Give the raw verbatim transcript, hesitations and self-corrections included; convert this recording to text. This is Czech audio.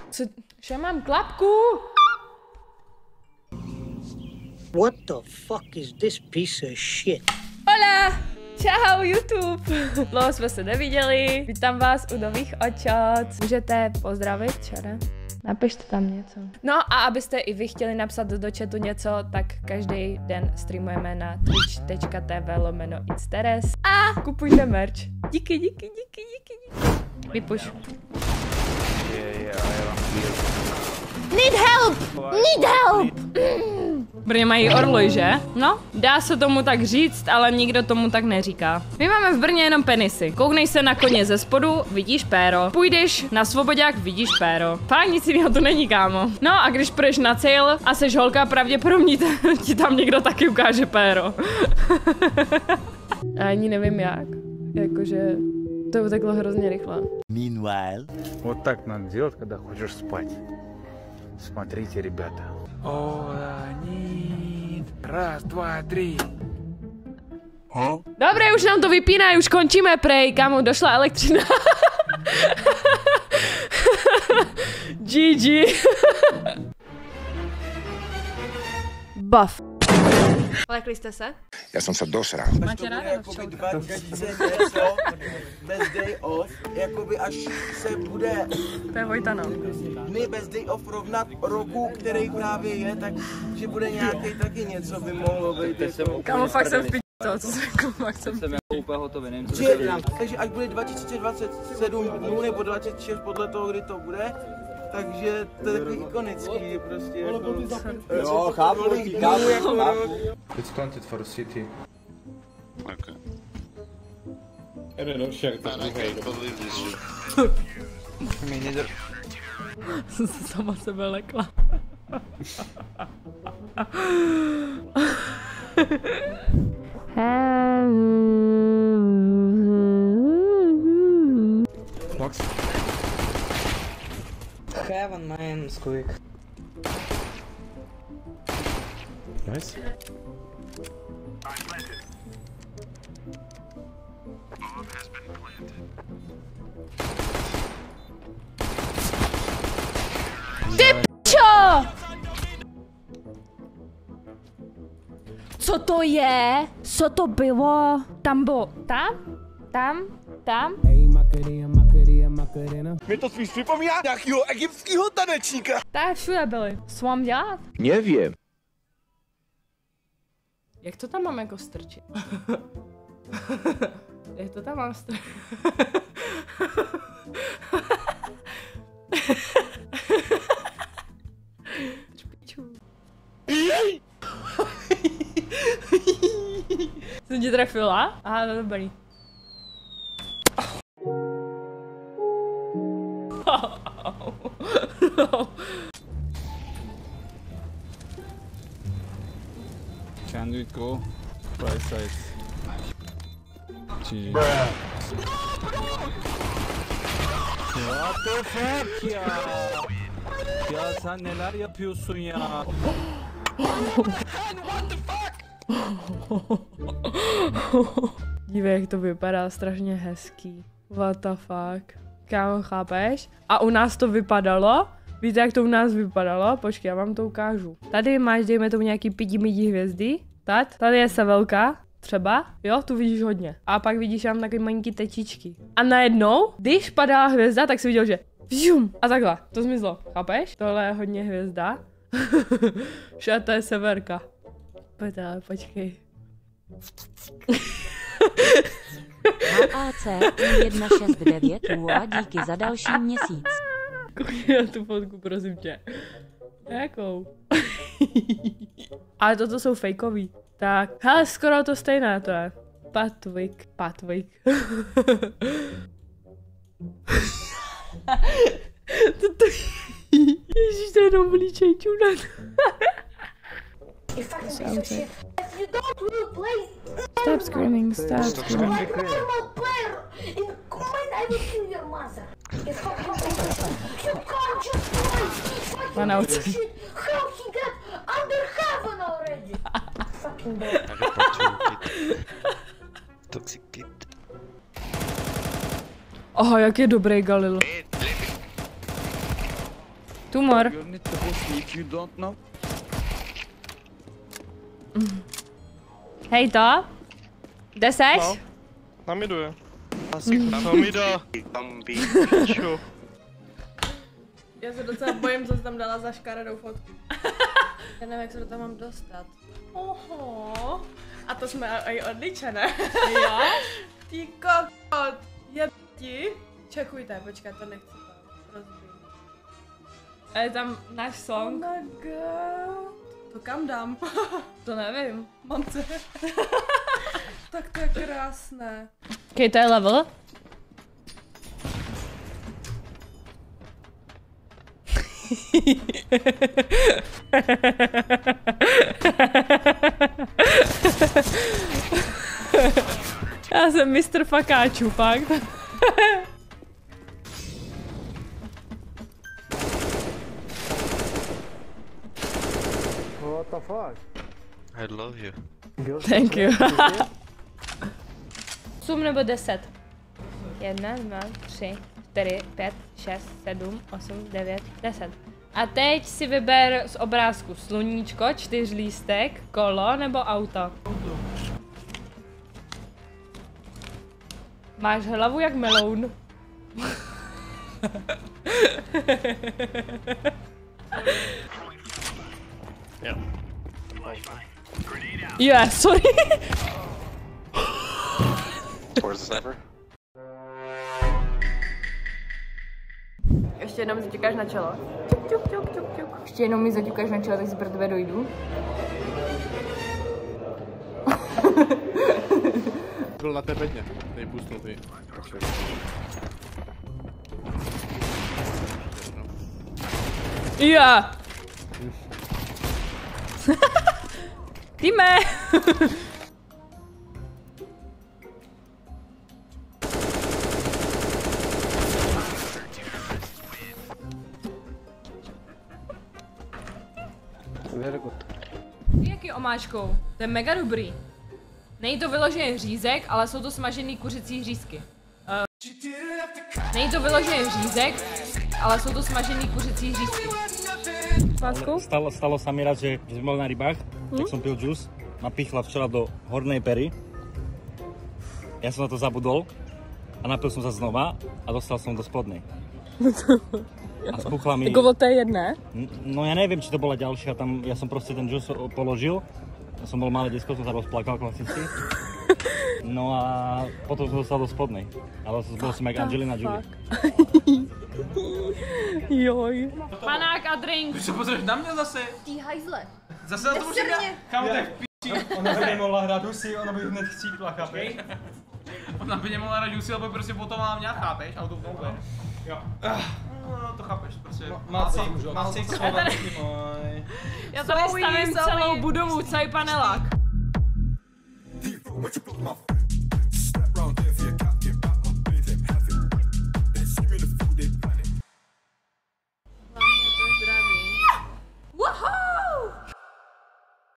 Co? Že mám klapku? What the fuck is this piece of shit? Hola! Čau YouTube! Dlouho jsme se neviděli, vítám vás u nových očot. Můžete pozdravit, čare? Napište tam něco. No a abyste i vy chtěli napsat do chatu něco, tak každý den streamujeme na twitch tečka tv lomeno itsteres a kupujte merch. Díky, díky, díky, díky, díky. Vypuš. Need help! Need help! V Brně mají orly, že? No, dá se tomu tak říct, ale nikdo tomu tak neříká. My máme v Brně jenom penisy. Kouknej se na koně ze spodu, vidíš péro. Půjdeš na svobodák, vidíš péro. Fakt nic jiného tu není, kámo. No a když půjdeš na cíl a seš holka, pravděpodobně ti tam někdo taky ukáže péro. A ani nevím jak. Jakože to uteklo hrozně rychle. Meanwhile. Вот так надо делать, когда хочешь спать. Смотрите, ребята. Оланит. Раз, два, tři. Dobré, už nám to vypínají, už končíme, prej, kámo, došla elektřina. G G. Buff. Lekli jste se? Já jsem se dosral. Máte ráda? Jakoby dva tisíce něco, bez day off, jakoby až se bude To je Vojtano. dny bez day off rovnat roku, který právě je, tak že bude nějaký taky něco by mohlo být. Jako... Kámo, fakt jsem v piči toho, co jsem jako, fakt jsem Jsem jako úplně hotový, nevím, co Že, takže až bude dva tisíce dvacet sedm dnů nebo dvacet šest podle toho, kdy to bude, takže to je takový ikonický prostě jako... Jo, chápu, Dnů jako rok. It's planted for a city. Okay. I don't know, check the Man, I can't believe this shit. Me neither. jsem se sama sebe lekla. Box. Heaven man, squeak. Nice. Čo? Co to je? Co to bylo? Tam bylo, tam? Tam? Tam? Mě to spíš připomíná nějakýho egyptského tanečníka. Tak všude byli. Co mám dělat? Nevím. Jak to tam mám jako strčit? Jak to tam mám strčit? Jsem tě trefila? Aha, to dobrý. Can we go? Right side. G G. What the fuck ya? Ya sen neler yapıyorsun ya? Dívej, jak to vypadá strašně hezký. What the fuck. Kámo, chápeš? A u nás to vypadalo? Víte, jak to u nás vypadalo? Počkej, já vám to ukážu. Tady máš, dejme tomu, nějaký pidi-midi hvězdy. Tady, tady je sevelka. Třeba, jo, tu vidíš hodně. A pak vidíš tam takové malinký tečičky. A najednou, když padala hvězda, tak si viděl, že vžum, a takhle, to zmizlo, chápeš? Tohle je hodně hvězda. Že to je severka. Pojď, ale počkej. H A C jedna šest devět a díky za další měsíc. Koukni na tu fotku, prosím tě. Jakou? Ale toto jsou fejkový. Tak, hele, skoro to stejné to je. Patwick, Patwick. Toto... Ježiš, to je jenom vlíčej čunan. Stop screaming, stop screaming. One outside. Toxic pit. Aha, jak je dobrý Galil. Tumor. You're not supposed to if you don't know. Hej to. Kde seš? No. Namiduje. Asi namida. Piču. Já se docela bojím, co jsi tam dala za škaredou fotku. Já nevím, jak se do toho mám dostat. Oho. A to jsme i odličené. Jo? Ty kokot. Jebti. Čekujte, počkej, to nechci tam rozbít. A je tam náš song. Oh my god. To kam dám? To nevím. Mamce. Tak to je krásné. Okej, to je level. Já jsem mistr fakáčů, fakt. What the fuck? I love you. Thank you. osm nebo deset? Jedna, dva, tři, čtyři, pět, šest, sedm, osm, devět, deset. A teď si vyber z obrázku sluníčko, čtyřlístek, kolo nebo auto. Máš hlavu jak meloun. Yeah. Yeah, sorry. Where's the sniper? Ještě jednou mi zaťukáš na čelo. Ťuk, ťuk, ťuk, ťuk, ťuk. Ještě jednou mi zaťukáš na čelo, tak si pro tebe dojdu. Byl na té bedně, nejpustnutý. Yeah. Týme. Very good. Jaký omáčkou? To je mega dobrý. Není to vyloženě řízek, ale jsou to smažený kuřecí řízky. Uh, není to vyloženě řízek, ale jsou to smažený kuřecí řízky. Pásku? Stalo, stalo sa mi raz, že, že sme boli na rybách, hm? tak som pil džus, napichla včela do hornej pery. Ja som na to zabudol a napil som sa znova a dostal som do spodnej. A spuchla mi... Jako o té jedné? No ja neviem, či to bola ďalšia, tam ja som proste ten džus položil. Ja som bol malé detsko, som sa rozplakal klasicky. No a potom som dostal do spodnej. Ale bol som jak Angelina Jolie. Joj. Panák a drink. Ty se pozrieš na mě zase? Ty hajzle. Zase na to můžu já? Kámo, tak v p***i. Ona by nemohla hrát husy, ona by hned chcípla, chápeš? Ona by nemohla hrát husy, ale prostě potom mám nějak, chápeš? A to v tom bude. Jo. No, to chápeš, prostě. Máci, máci, schovanky můj. Já tady stavím celou budovu, celý panelák.